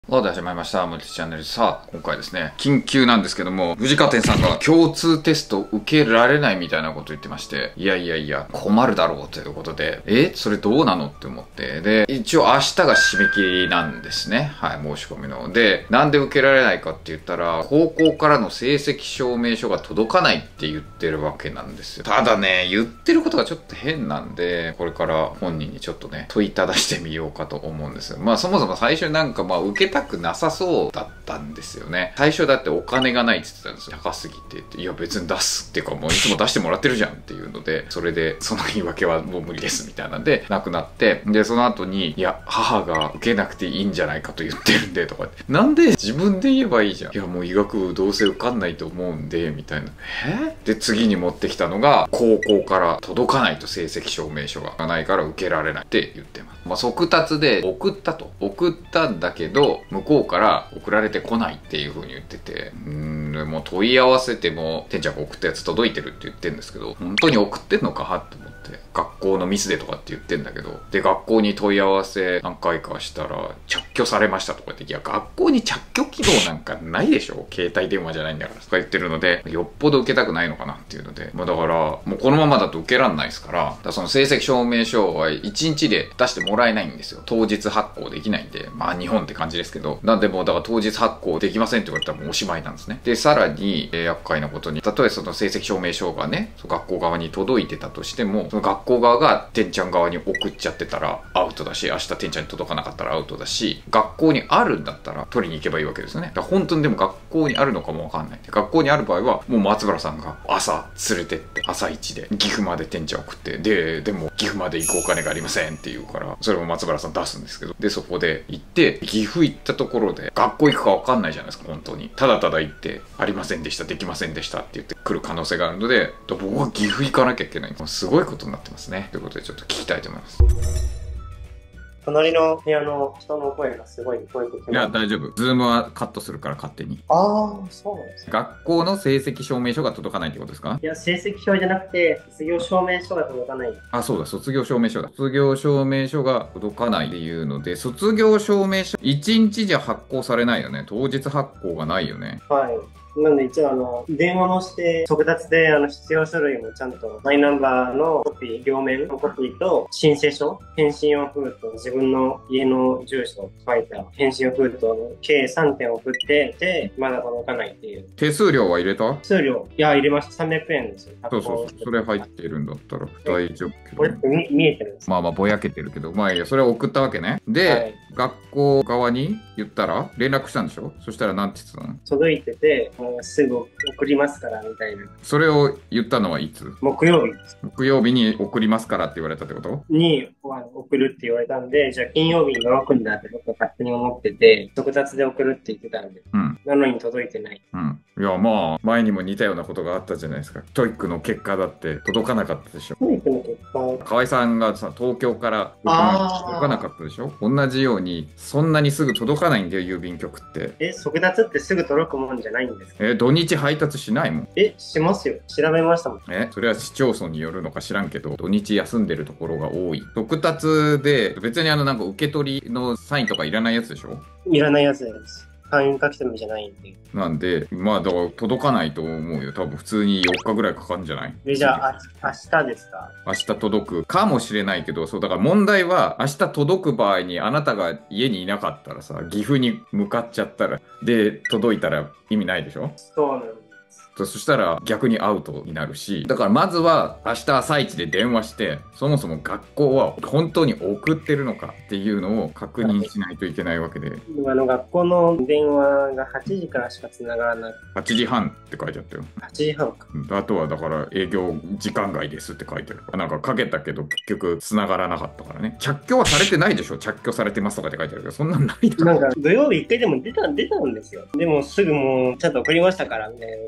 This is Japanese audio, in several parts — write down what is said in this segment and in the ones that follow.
で始まりました。森チャンネル。さあ、今回ですね、緊急なんですけども、藤川店さんが共通テスト受けられないみたいなこと言ってまして、いや、困るだろうということで、それどうなのって思って、で、一応明日が締め切りなんですね。はい、申し込みの。で、なんで受けられないかって言ったら、高校からの成績証明書が届かないって言ってるわけなんですよ。ただね、言ってることがちょっと変なんで、これから本人にちょっとね、問いただしてみようかと思うんですよ。そもそも最初に受けたくなさそうだったんですよね。最初だってお金がないって言ってたんですよ。高すぎてって。いや別に出すっていうかもういつも出してもらってるじゃんっていうので、それでその言い訳はもう無理ですみたいなんで、なくなって、で、その後に、いや、母が受けなくていいんじゃないかと言ってるんで、とかって。なんで自分で言えばいいじゃん。いやもう医学部どうせ受かんないと思うんで、みたいな。で、次に持ってきたのが、高校から届かないと成績証明書がないから受けられないって言ってます。速達で送ったんだけど、向こうから送られてこないっていう風に言ってて、もう問い合わせても、店長が送ったやつ届いてるって言ってるんですけど、本当に送ってんのかって思って、学校のミスでとかって言ってんだけど、で、学校に問い合わせ何回かしたら、着去されましたとか言って、いや、学校に着去機能なんかないでしょ、携帯電話じゃないんだからとか言ってるので、よっぽど受けたくないのかなっていうので、だから、もうこのままだと受けらんないですから、その成績証明書は1日で出してもらえないんですよ。当日発行できないんで、日本って感じですけど、なんでもうだから当日発行できませんって言われたらもうおしまいなんですね。で、さらに、厄介なことに、たとえその成績証明書がね、学校側に届いてたとしても、その学校側が店ちゃん側に送っちゃってたらアウトだし、明日店ちゃんに届かなかったらアウトだし、学校にあるんだったら取りに行けばいいわけですよね。だから本当にでも学校にあるのかもわかんない。で、学校にある場合は、もう松原さんが朝連れてって、朝一で岐阜まで店ちゃん送って、でも岐阜まで行くお金がありませんって言うから、それも松原さん出すんですけど、で、そこで行って、岐阜行ったところで、学校行くかわかんないじゃないですか、本当に。ただただ行って、ありませんでした、できませんでしたって言って来る可能性があるので、僕は岐阜行かなきゃいけない。すごいことになってますね。ということで、ちょっと聞きたいと思います。 隣の部屋の人の声がすごい聞こえてきます。 いや、大丈夫。ズームはカットするから勝手に。 ああ、そうなんですね。 学校の成績証明書が届かないってことですか？ いや、成績表じゃなくて、卒業証明書が届かない。 あ、そうだ、卒業証明書だ。卒業証明書が届かないっていうので、卒業証明書、1日じゃ発行されないよね。当日発行がないよね。 はい。なんで一応電話もして、速達で必要書類もちゃんと、マイナンバーのコピー、両面のコピーと、申請書、返信用封筒、自分の家の住所を書いた返信用封筒の計3点送ってて、まだ届かないっていう。 手数料は入れた？ 手数料、いや、入れました。300円ですよ。 そう。それ入ってるんだったら大丈夫けど、 これって見えてるんですか？ ぼやけてるけど、いいや、それを送ったわけね。で、はい、学校側に言ったら連絡したんでしょ？そしたらなんて言ってたの？ 届いてて、すぐ送りますからみたいな。 それを言ったのはいつ？ 木曜日です。 木曜日に送りますからって言われたってこと？ に送るって言われたんで、じゃあ金曜日に届くんだって僕は勝手に思ってて、速達で送るって言ってたんで。なのに届いてない。 いや、前にも似たようなことがあったじゃないですか。トイックの結果だって届かなかったでしょ。 トイックの結果？ 河合さんがさ、東京から届かなかったでしょ。同じように、そんなにすぐ届かないんだよ、郵便局って。 速達ってすぐ届くもんじゃないんですか？ 土日配達しないもん。 しますよ。調べましたもん。 それは市町村によるのか知らんけど、土日休んでるところが多い。速達で、別に受け取りのサインとかいらないやつでしょ？ いらないやつです。会員書き留めじゃないんで。 なんで、だから届かないと思うよ。多分普通に4日ぐらいかかるんじゃない？ じゃあ、明日ですか？ 明日届くかもしれないけど、だから問題は、明日届く場合にあなたが家にいなかったらさ、岐阜に向かっちゃったら、で、届いたら意味ないでしょ？ そうなんです。 そしたら逆にアウトになるし、だからまずは明日朝一で電話して、そもそも学校は本当に送ってるのかっていうのを確認しないといけないわけで。 学校の電話が8時からしか繋がらない。 8時半って書いてあったよ。 8時半か。 あとはだから営業時間外ですって書いてある。かけたけど結局繋がらなかったからね。着去はされてないでしょ？着去されてますとかって書いてあるけど、そんなんないだろ。 土曜日1回でも出たんですよ。でもすぐもうちゃんと送りましたからみたいな感じで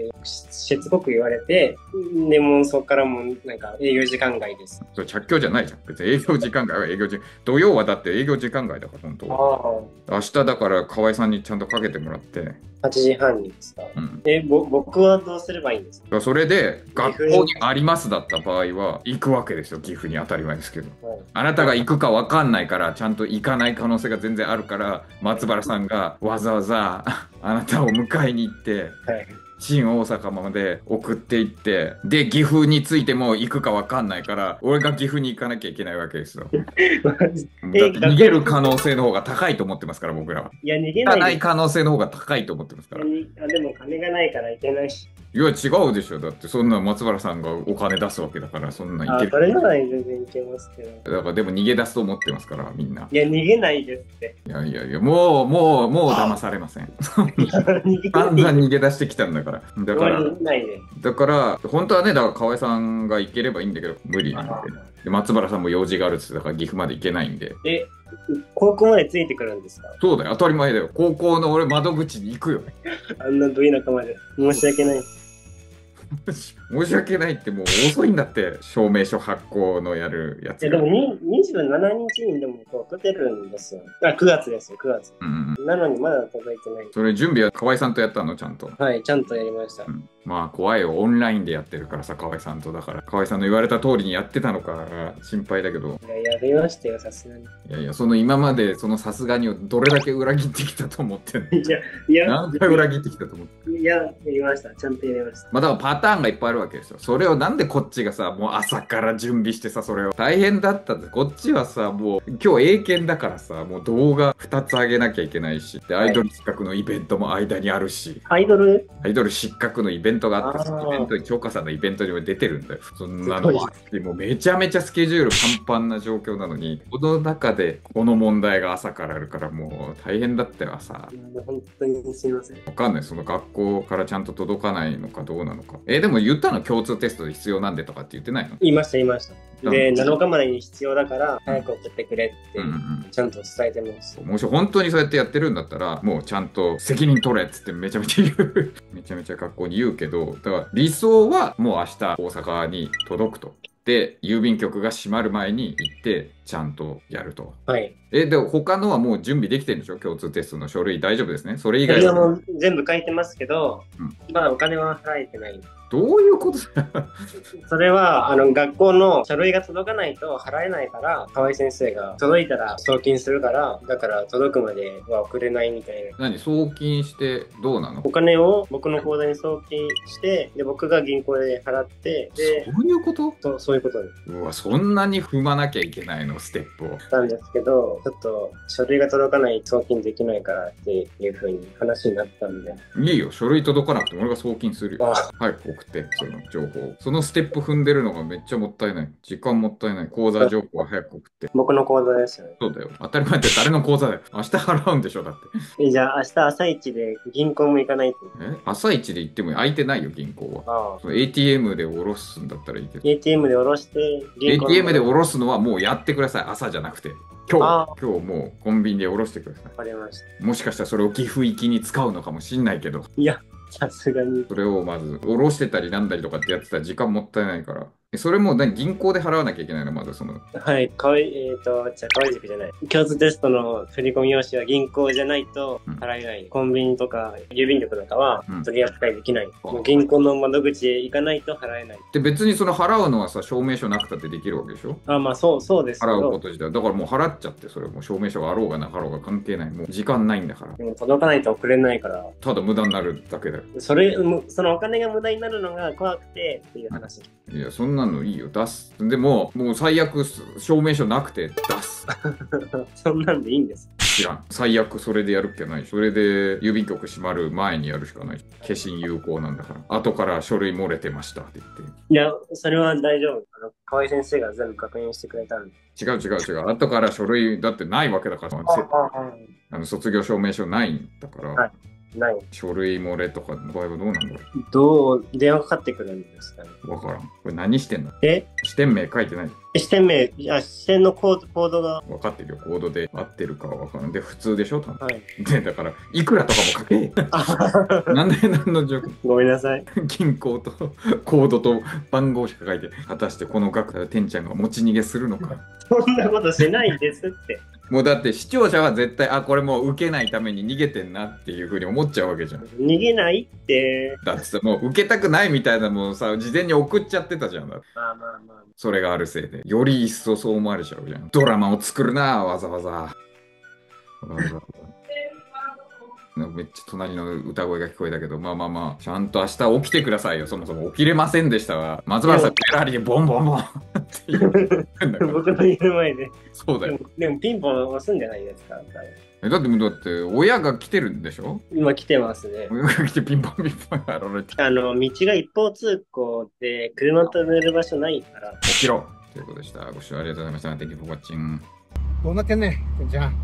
ってしつこく言われて、でもそこからもなんか営業時間外です。 それ着去じゃないじゃん。別に営業時間外は営業時間。土曜はだって営業時間外だから、本当は。明日だから河合さんにちゃんとかけてもらって。 8時半にですか？僕はどうすればいいんですか？ それで、学校にありますだった場合は、行くわけですよ、岐阜に当たり前ですけど。あなたが行くか分かんないから、ちゃんと行かない可能性が全然あるから、松原さんがわざわざあなたを迎えに行って、新大阪まで送っていって、で、岐阜についても行くか分かんないから、俺が岐阜に行かなきゃいけないわけですよ。だって逃げる可能性の方が高いと思ってますから、僕らは。 いや、逃げない可能性の方が高いと思ってますから。 でも金がないから行けないし。 いや、違うでしょ。だって、そんな松原さんがお金出すわけだから、そんな行ける。それなら全然行けますけど。 だから、でも逃げ出すと思ってますから、みんな。 いや、逃げないですって。 いやいやいや、もう騙されません。散々逃げ出してきたんだから。だから、本当はね、だから河合さんが行ければいいんだけど、無理なんで。で、松原さんも用事があるって言ってたから岐阜まで行けないんで。 高校までついてくるんですか？ そうだよ、当たり前だよ。高校の俺窓口に行くよ。 あんなど田舎まで。申し訳ない。 申し訳ないってもう遅いんだって、証明書発行のやるやつが。 でも27日にでも送ってるんですよ。9月ですよ、9月。なのにまだ届いてない。 それ準備は河合さんとやったの？ちゃんと。 はい、ちゃんとやりました。 まあ怖いよ、オンラインでやってるからさ、河合さんと。だから河合さんの言われた通りにやってたのか心配だけど。 いや、やりましたよ、さすがに。 いやいや、その今までそのさすがにをどれだけ裏切ってきたと思ってんの？ いや、 何回裏切ってきたと思って。 いや、やりました。ちゃんとやりました。 まあだからパターンがいっぱいあるわけですよ。それをなんでこっちがさ、もう朝から準備してさ、それを。大変だったって。こっちはさ、もう今日英検だからさ、もう動画2つ上げなきゃいけないし。で、アイドル失格のイベントも間にあるし。 アイドル失格のイベントがあって、イベントに、京香さんのイベントにも出てるんだよ。そんなのは。もうめちゃめちゃスケジュールパンパンな状況なのに、この中でこの問題が朝からあるからもう大変だったよ、朝。 本当にすいません。 わかんない。その学校からちゃんと届かないのかどうなのか。でも言ったの？共通テストで必要なんでとかって言ってないの？ 言いました。で、7日までに必要だから早く送ってくれってちゃんと伝えてます。 もし本当にそうやってやってるんだったら、もうちゃんと責任取れっつってめちゃめちゃ言う。めちゃめちゃ学校に言うけど、だから理想はもう明日大阪に届くと。で、郵便局が閉まる前に行って、ちゃんとやると。 はい。 で、他のはもう準備できてるんでしょ？共通テストの書類大丈夫ですね。それ以外は。も全部書いてますけど、まだお金は払えてない。 どういうことだそれは、学校の書類が届かないと払えないから、河合先生が届いたら送金するから、だから届くまでは送れないみたいな。 何？送金してどうなの？ お金を僕の口座に送金して、で、僕が銀行で払って、で、 そういうこと？ そういうことです。 うわ、そんなに踏まなきゃいけないの？ステップを。 なんですけど、ちょっと書類が届かない送金できないからっていう風に話になったんで。 いいよ、書類届かなくても俺が送金するよ。早く送って、その情報。そのステップ踏んでるのがめっちゃもったいない。時間もったいない。口座情報は早く送って。 僕の口座ですよね。 そうだよ。当たり前って誰の口座だよ。明日払うんでしょ、だって。 じゃあ明日朝一で銀行も行かないと。 朝一で行っても空いてないよ、銀行は。ATM で下ろすんだったらいいけど。 ATM で下ろして、 ATM で下ろすのはもうやってください。朝じゃなくて。今日もうコンビニで下ろしてください。 わかりました。 もしかしたらそれを岐阜行きに使うのかもしんないけど。 いや、さすがに。 それをまず下ろしてたりなんだりとかってやってたら時間もったいないから。それも銀行で払わなきゃいけないの？まずその。 はい、河合塾じゃない。共通テストの振込用紙は銀行じゃないと払えない。コンビニとか郵便局とかは取り扱いできない。銀行の窓口へ行かないと払えない。 で、別にその払うのはさ、証明書なくたってできるわけでしょ？ まあそうですけど。 払うこと自体。だからもう払っちゃって、それもう証明書があろうがなかろうが関係ない。もう時間ないんだから。 でも届かないと送れないから。 ただ無駄になるだけだよ。 そのお金が無駄になるのが怖くてっていう話。 いや、そんなのいいよ。出す。でも、もう最悪証明書なくて出す。 そんなんでいいんです。 知らん。最悪それでやるっけない。それで郵便局閉まる前にやるしかない。消印有効なんだから。後から書類漏れてましたって言って。 いや、それは大丈夫。河合先生が全部確認してくれたんで。 違う。後から書類だってないわけだから。卒業証明書ないんだから。はい、 ない。 書類漏れとかの場合はどうなんだろ電話かかってくるんですかね。 う。わからん。これ何してんの？ え支店名書いてない。 支店名、支店のコードが。 分かってるよ。コードで合ってるかは分からん。で、普通でしょ多分。 はい。 で、だから、いくらとかも書け。 あなんで何の状況？ ごめんなさい。 銀行とコードと番号しか書いて、果たしてこの額でてんちゃんが持ち逃げするのか。 そんなことしないですって。 もうだって視聴者は絶対、あ、これもう受けないために逃げてんなっていうふうに思っちゃうわけじゃん。 逃げないって。 だってさ、もう受けたくないみたいなもんさ、事前に送っちゃってたじゃん。 まあまあまあ。 それがあるせいで。より一層そう思われちゃうじゃん。ドラマを作るな、わざわざ。めっちゃ隣の歌声が聞こえたけど、まあまあまあ、ちゃんと明日起きてくださいよ。そもそも起きれませんでしたわ。松原さん、フェラーリでボンボンボンって言うんだから。 僕の家の前で。 そうだよ。 でもピンポン押すんじゃないですか。 だって親が来てるんでしょ？ 今来てますね。 親が来てピンポンピンポンやられて。 道が一方通行で車止める場所ないから。 起きろということでした。ご視聴ありがとうございました。Thank you for watching. どうなってんねん、てんちゃん。